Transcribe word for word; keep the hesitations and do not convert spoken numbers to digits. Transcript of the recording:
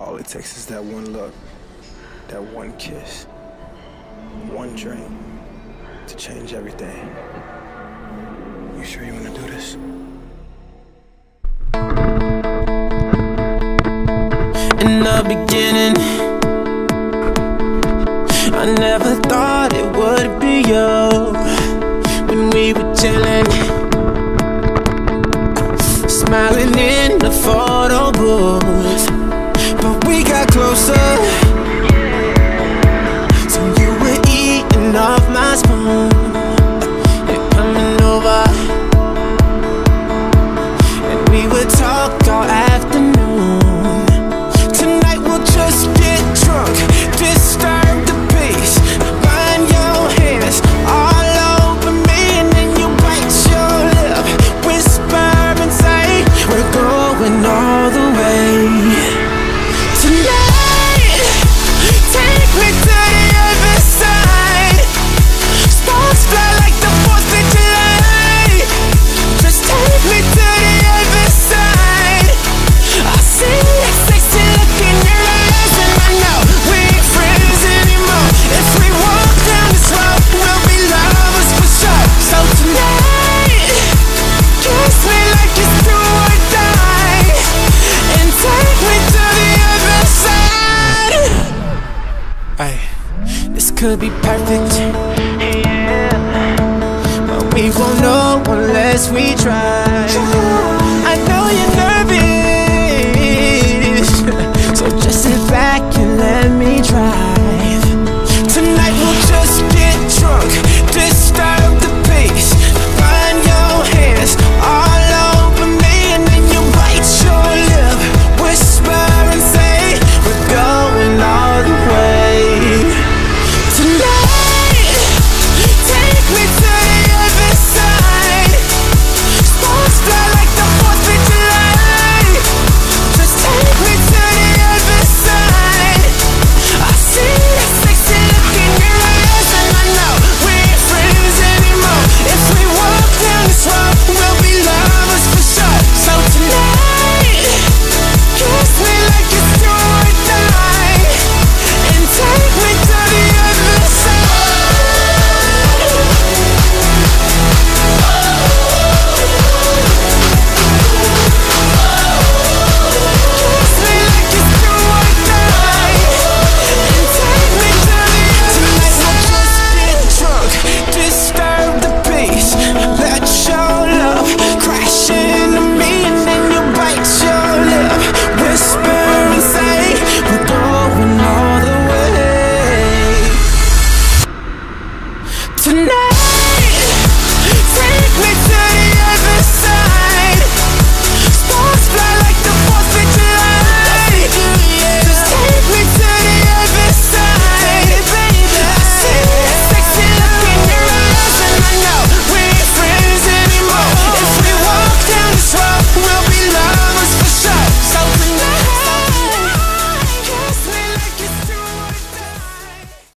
All it takes is that one look, that one kiss, one drink to change everything. You sure you wanna do this? In the beginning, I never thought it would be you. When we were chilling, smiling in the photo booth, but we got closer. So you were eating off my spoon and coming over, and we would talk all afternoon. Tonight we'll just get drunk, disturb the peace, burn your hands all over me, and then you bite your lip, whisper and say we're going all the way. Tonight, take me to the other side. Sparks fly like the fourth of July. Just take me to the other side. I see that sexy look in your eyes, and I know we ain't friends anymore. If we walk down this road, we'll be lovers for sure. So tonight, kiss me like it's do or die, and take me to the other side. Ay, this could be perfect, but we won't know unless we try.